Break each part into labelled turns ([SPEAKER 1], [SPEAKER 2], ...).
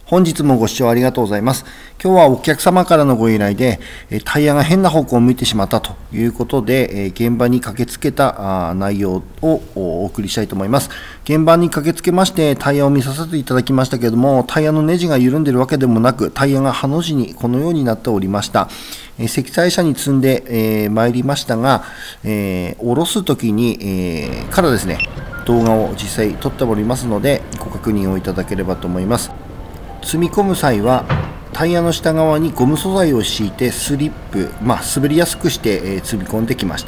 [SPEAKER 1] 本日もご視聴ありがとうございます。今日はお客様からのご依頼で、タイヤが変な方向を向いてしまったということで、現場に駆けつけた内容をお送りしたいと思います。現場に駆けつけまして、タイヤを見させていただきましたけれども、タイヤのネジが緩んでいるわけでもなく、タイヤがハの字にこのようになっておりました。積載車に積んで参りましたが、下ろすときに、からですね、動画を実際撮っておりますので、ご確認をいただければと思います。積み込む際はタイヤの下側にゴム素材を敷いてスリップ、滑りやすくして、積み込んできました。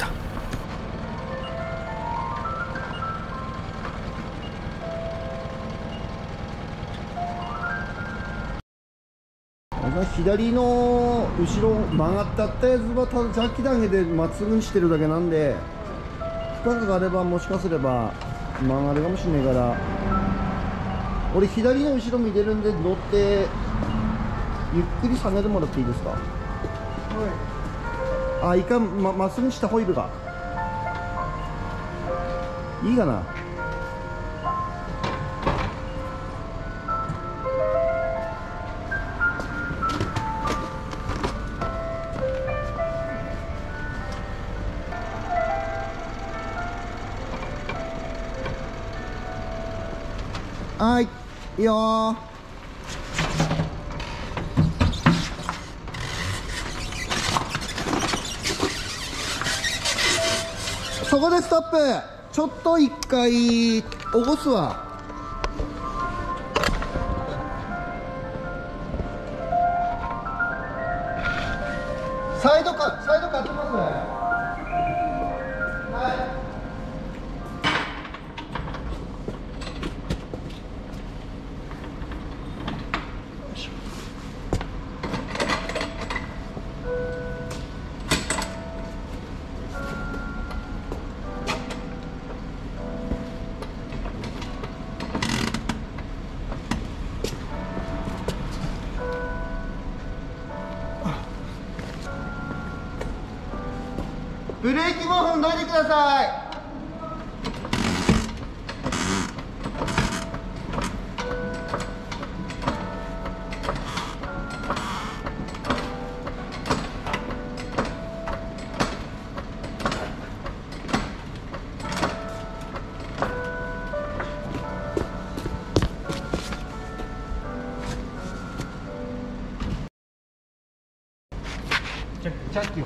[SPEAKER 1] 左の後ろ曲がってあったやつはただジャッキだけでまっすぐにしてるだけなんで、負荷があればもしかすれば曲がるかもしれないから、俺左の後ろ見てるんで乗ってゆっくり下げてもらっていいですか。はい。いかん、まっすぐにしたホイールがいいかな。はい、いいよー。そこでストップ。ちょっと一回起こすわ。サイド買ってますね。はい。ブレーキ5分どいてください。チャッキ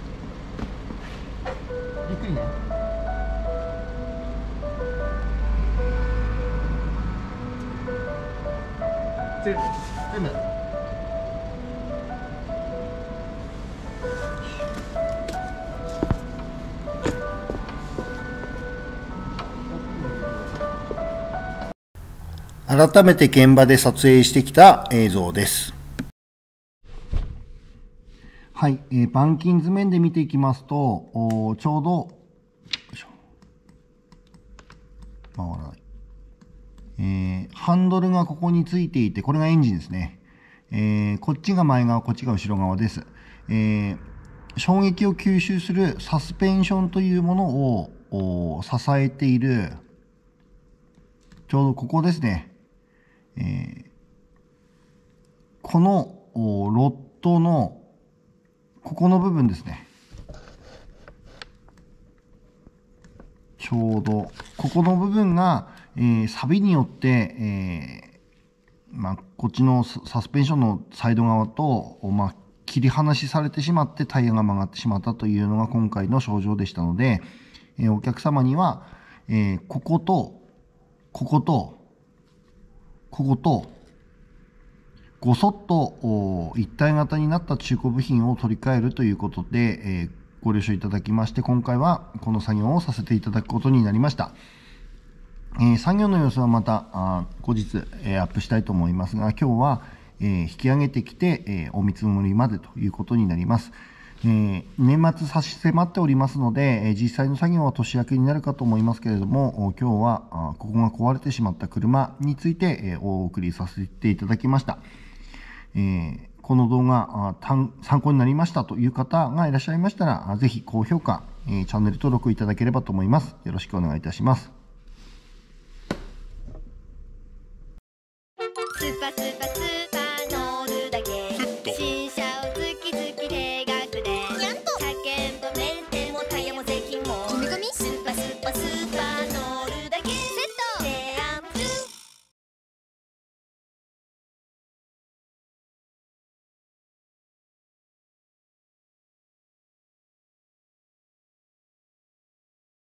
[SPEAKER 1] ゆっくりね。全部改めて現場で撮影してきた映像です。はい、板金図面で見ていきますと、ちょうど回らない、ハンドルがここについていて、これがエンジンですね。こっちが前側、こっちが後ろ側です。衝撃を吸収するサスペンションというものを支えている、ちょうどここですね。このロッドのここの部分ですね。ちょうどここの部分が、錆によって、こっちのサスペンションのサイド側と、切り離しされてしまってタイヤが曲がってしまったというのが今回の症状でしたので、お客様には、こことこことこことごそっと一体型になった中古部品を取り替えるということで、ご了承いただきまして、今回はこの作業をさせていただくことになりました。作業の様子はまた後日、アップしたいと思いますが、今日は、引き上げてきて、お見積もりまでということになります。年末差し迫っておりますので、実際の作業は年明けになるかと思いますけれども、今日はここが壊れてしまった車について、お送りさせていただきました。この動画参考になりましたという方がいらっしゃいましたら、ぜひ高評価、チャンネル登録いただければと思います。よろしくお願いいたします。
[SPEAKER 2] スパスパス